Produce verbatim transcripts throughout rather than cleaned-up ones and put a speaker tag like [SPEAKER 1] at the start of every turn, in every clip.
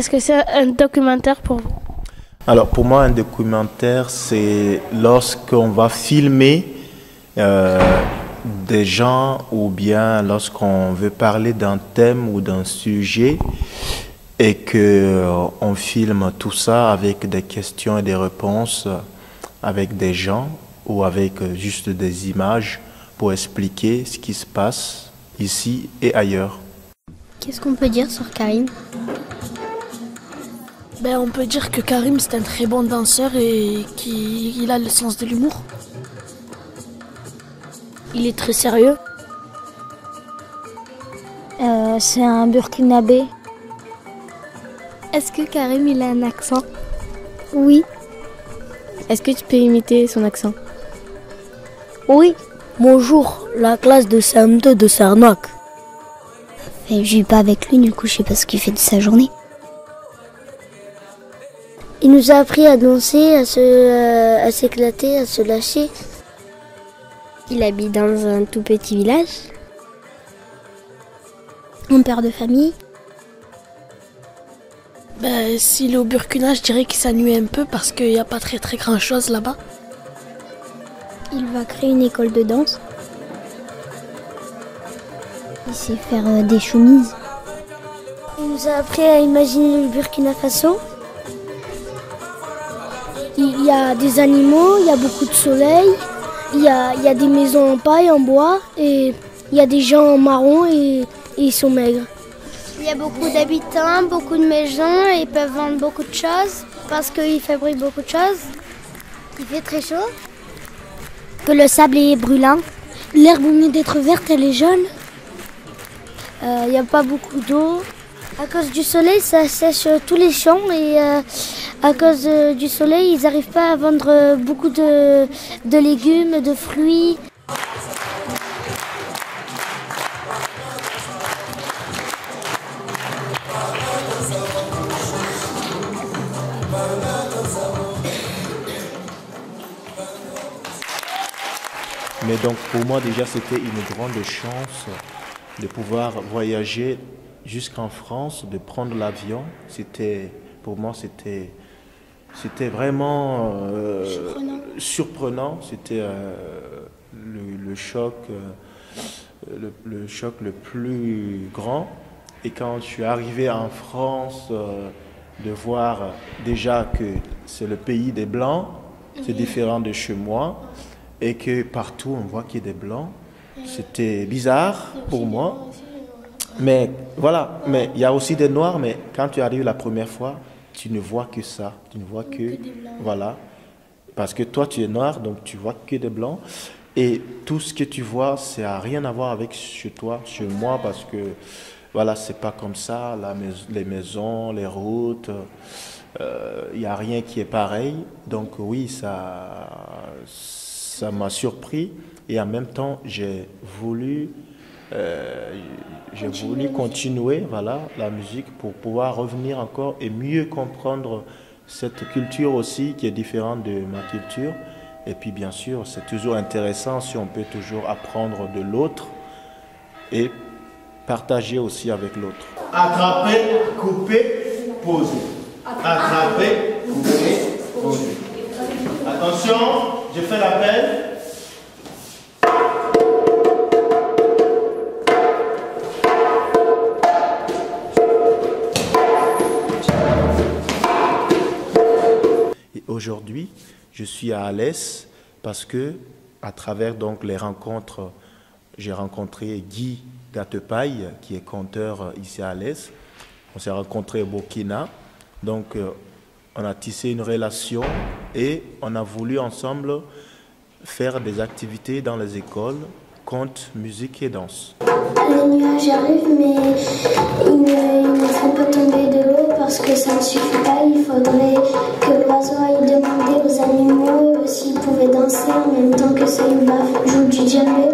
[SPEAKER 1] qu'est-ce que c'est un documentaire pour vous?
[SPEAKER 2] Alors pour moi, un documentaire, c'est lorsqu'on va filmer euh, des gens ou bien lorsqu'on veut parler d'un thème ou d'un sujet et qu'on euh, filme tout ça avec des questions et des réponses avec des gens ou avec euh, juste des images pour expliquer ce qui se passe ici et ailleurs.
[SPEAKER 3] Qu'est-ce qu'on peut dire sur Karim?
[SPEAKER 4] Ben, on peut dire que Karim c'est un très bon danseur et qu'il a le sens de l'humour. Il est très sérieux.
[SPEAKER 3] Euh, c'est un Burkinabé.
[SPEAKER 5] Est-ce que Karim il a un accent?
[SPEAKER 3] Oui.
[SPEAKER 5] Est-ce que tu peux imiter son accent?
[SPEAKER 6] Oui. Bonjour, la classe de C M deux de Sarnac.
[SPEAKER 3] Et je vis pas avec lui, du coup je sais pas ce qu'il fait de sa journée.
[SPEAKER 6] Il nous a appris à danser, à se, euh, à s'éclater, à se lâcher.
[SPEAKER 5] Il habite dans un tout petit village.
[SPEAKER 3] Mon père de famille.
[SPEAKER 4] Ben, s'il est au Burkina, je dirais qu'il s'ennuie un peu parce qu'il n'y a pas très très grand chose là-bas.
[SPEAKER 3] Il va créer une école de danse. Il sait faire euh, des chemises.
[SPEAKER 6] Il nous a appris à imaginer le Burkina Faso. Il y a des animaux, il y a beaucoup de soleil, il y a, il y a des maisons en paille, en bois, et il y a des gens en marron et, et ils sont maigres.
[SPEAKER 3] Il y a beaucoup d'habitants, beaucoup de maisons, et ils peuvent vendre beaucoup de choses parce qu'ils fabriquent beaucoup de choses.
[SPEAKER 6] Il fait très chaud.
[SPEAKER 3] Que le sable est brûlant.
[SPEAKER 6] L'herbe, au lieu d'être verte, elle est jaune. Euh, il n'y a pas beaucoup d'eau. À cause du soleil, ça sèche tous les champs et euh, à cause euh, du soleil, ils n'arrivent pas à vendre euh, beaucoup de, de légumes, de fruits.
[SPEAKER 2] Mais donc pour moi déjà c'était une grande chance de pouvoir voyager jusqu'en France, de prendre l'avion. C'était, pour moi c'était, c'était vraiment euh, surprenant. surprenant. C'était euh, le, le choc, euh, le, le choc le plus grand. Et quand je suis arrivé en France, euh, de voir déjà que c'est le pays des Blancs, c'est différent de chez moi. Et que partout on voit qu'il y a des blancs. C'était bizarre pour moi. Mais voilà, mais il y a aussi des noirs, mais quand tu arrives la première fois, tu ne vois que ça. Tu ne vois que, voilà. Parce que toi tu es noir, donc tu vois que des blancs. Et tout ce que tu vois, ça n'a rien à voir avec chez toi, chez moi, parce que voilà, c'est pas comme ça. La mais les maisons, les routes, il euh, n'y a rien qui est pareil. Donc oui, ça... Ça m'a surpris et en même temps j'ai voulu, euh, j'ai voulu continuer voilà, la musique pour pouvoir revenir encore et mieux comprendre cette culture aussi qui est différente de ma culture. Et puis bien sûr c'est toujours intéressant si on peut toujours apprendre de l'autre et partager aussi avec l'autre.
[SPEAKER 7] Attraper, couper, poser. Attraper, couper, poser. Attention, je fais l'appel.
[SPEAKER 2] Et aujourd'hui, je suis à Alès parce que, à travers donc les rencontres, j'ai rencontré Guy Gatepaille, qui est conteur ici à Alès. On s'est rencontrés au Burkina. Donc, on a tissé une relation et on a voulu ensemble faire des activités dans les écoles, contes, musique et danse.
[SPEAKER 8] Les nuages arrivent, mais ils ne, ils ne font pas tomber de l'eau parce que ça ne suffit pas. Il faudrait que l'oiseau aille demander aux animaux s'ils pouvaient danser en même temps que ça ils jouent du djembé.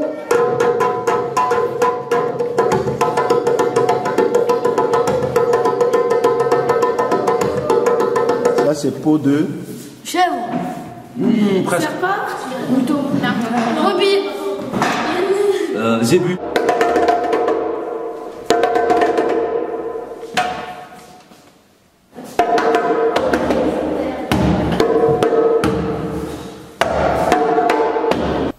[SPEAKER 2] Ça c'est peau de
[SPEAKER 4] chèvre.
[SPEAKER 7] Mmh, presque.
[SPEAKER 4] Serpent. Mouton. Brebis.
[SPEAKER 7] Euh, zébu.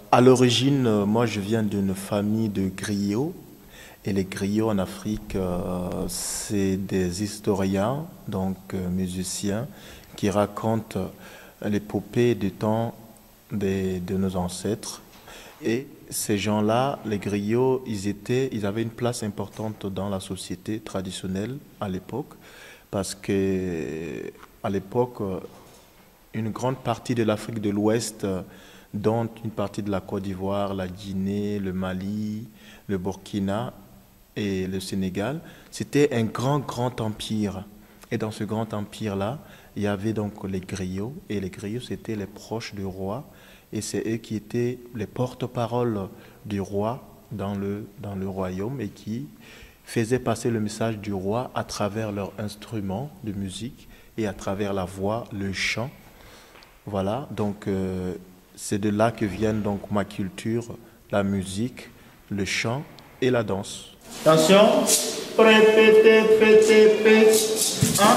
[SPEAKER 2] à l'origine, moi je viens d'une famille de griots. Et les griots en Afrique, euh, c'est des historiens, donc euh, musiciens, qui racontent l'épopée du temps des, de nos ancêtres. Et ces gens-là, les griots, ils, étaient, ils avaient une place importante dans la société traditionnelle à l'époque, parce que à l'époque, une grande partie de l'Afrique de l'Ouest, dont une partie de la Côte d'Ivoire, la Guinée, le Mali, le Burkina et le Sénégal, c'était un grand, grand empire. Et dans ce grand empire-là, il y avait donc les griots, et les griots, c'était les proches du roi, et c'est eux qui étaient les porte-parole du roi dans le, dans le royaume, et qui faisaient passer le message du roi à travers leurs instruments de musique, et à travers la voix, le chant. Voilà, donc euh, c'est de là que viennent donc ma culture, la musique, le chant et la danse.
[SPEAKER 7] Attention, répétez, pétez, pétez. Un.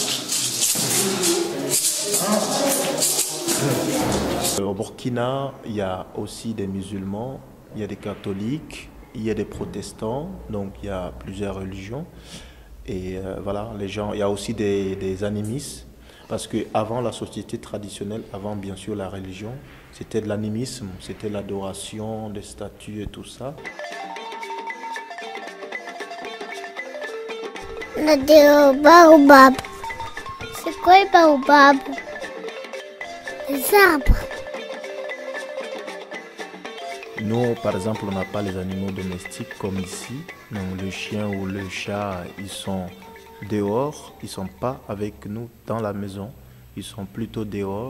[SPEAKER 7] Un.
[SPEAKER 2] Au Burkina, il y a aussi des musulmans, il y a des catholiques, il y a des protestants, donc il y a plusieurs religions. Et euh, voilà, les gens, il y a aussi des, des animistes, parce qu'avant la société traditionnelle, avant bien sûr la religion, c'était de l'animisme, c'était l'adoration des statues et tout ça.
[SPEAKER 3] On a des baobabs. C'est quoi les baobabs? Les arbres.
[SPEAKER 2] Nous, par exemple, on n'a pas les animaux domestiques comme ici. Donc, le chien ou le chat, ils sont dehors, ils ne sont pas avec nous dans la maison. Ils sont plutôt dehors.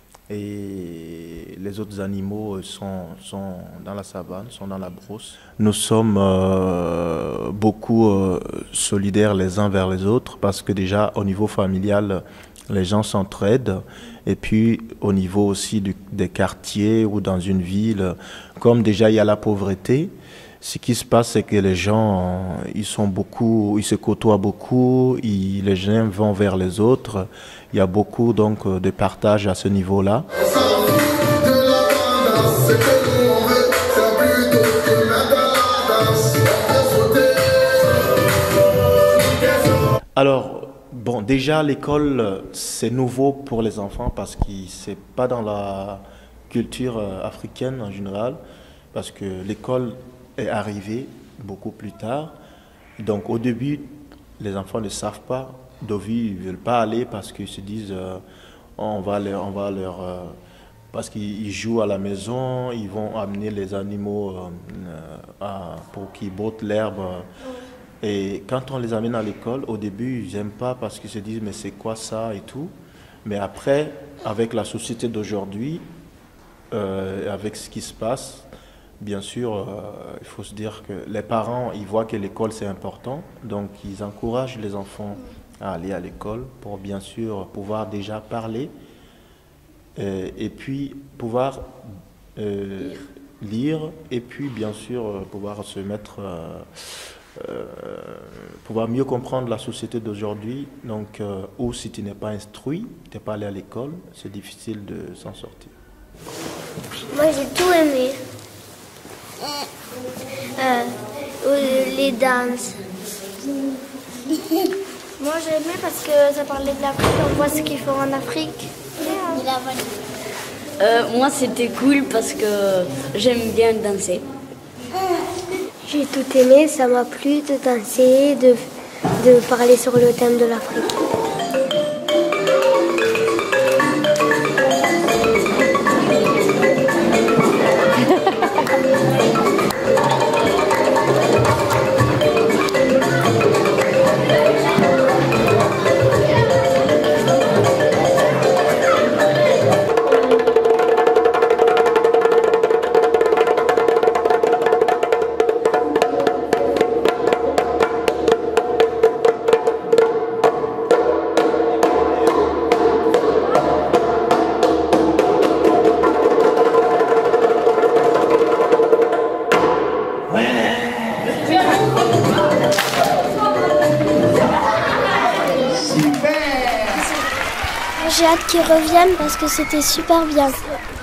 [SPEAKER 2] Et les autres animaux sont, sont dans la savane, sont dans la brousse. Nous sommes euh, beaucoup euh, solidaires les uns vers les autres parce que déjà au niveau familial, les gens s'entraident. Et puis au niveau aussi du, des quartiers ou dans une ville, comme déjà il y a la pauvreté, ce qui se passe c'est que les gens, ils sont beaucoup, ils se côtoient beaucoup, ils, les gens vont vers les autres. Il y a beaucoup donc de partage à ce niveau-là. Alors, bon, déjà l'école, c'est nouveau pour les enfants parce que c'est pas dans la culture africaine en général, parce que l'école est arrivée beaucoup plus tard. Donc au début, les enfants ne savent pas. D'où ils ne veulent pas aller parce qu'ils se disent euh, on va leur, on va leur euh, parce qu'ils jouent à la maison, ils vont amener les animaux euh, à, pour qu'ils bottent l'herbe. Et quand on les amène à l'école, au début, ils n'aiment pas parce qu'ils se disent mais c'est quoi ça et tout. Mais après, avec la société d'aujourd'hui, euh, avec ce qui se passe, bien sûr, euh, il faut se dire que les parents, ils voient que l'école c'est important, donc ils encouragent les enfants à aller à l'école pour bien sûr pouvoir déjà parler euh, et puis pouvoir euh, lire. lire et puis bien sûr euh, pouvoir se mettre, euh, euh, pouvoir mieux comprendre la société d'aujourd'hui. Donc, euh, ou si tu n'es pas instruit, tu n'es pas allé à l'école, c'est difficile de s'en sortir.
[SPEAKER 3] Moi j'ai tout aimé. Euh, les danses.
[SPEAKER 6] Moi j'ai aimé parce que ça parlait de l'Afrique, on voit ce qu'ils font en Afrique.
[SPEAKER 9] Euh, moi c'était cool parce que j'aime bien danser.
[SPEAKER 5] J'ai tout aimé, ça m'a plu de danser, de, de parler sur le thème de l'Afrique.
[SPEAKER 3] J'ai hâte qu'ils reviennent parce que c'était super bien.